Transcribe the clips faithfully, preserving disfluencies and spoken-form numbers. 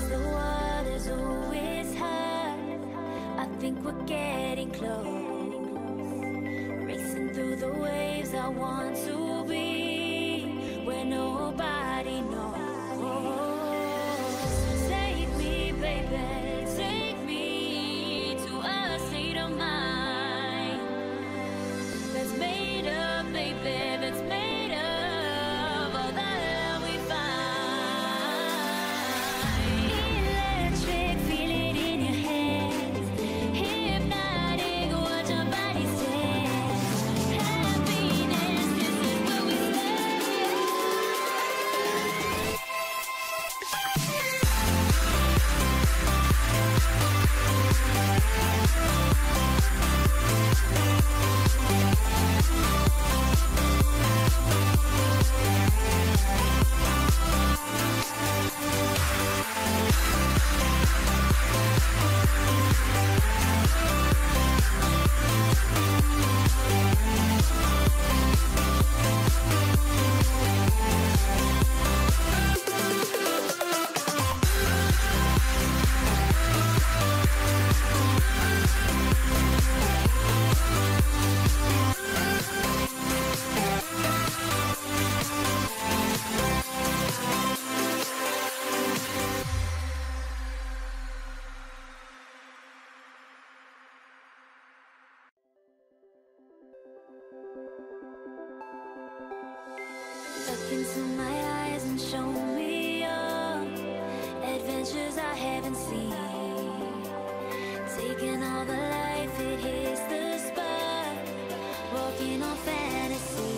the water's always high, I think we're getting close. Racing through the waves, I want to be where nobody knows. Take me, baby, take me to a state of mind that's made up, baby, that's made of all the love we find. Electric, feel it in your hands. Hypnotic, watch your body dance. Happiness, this is where we look into my eyes and show me your adventures I haven't seen. Taking all the life, it hits the spot. Walking on fantasy.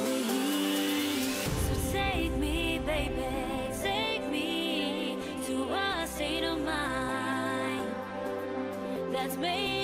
So take me, baby, take me to a state of mind that's made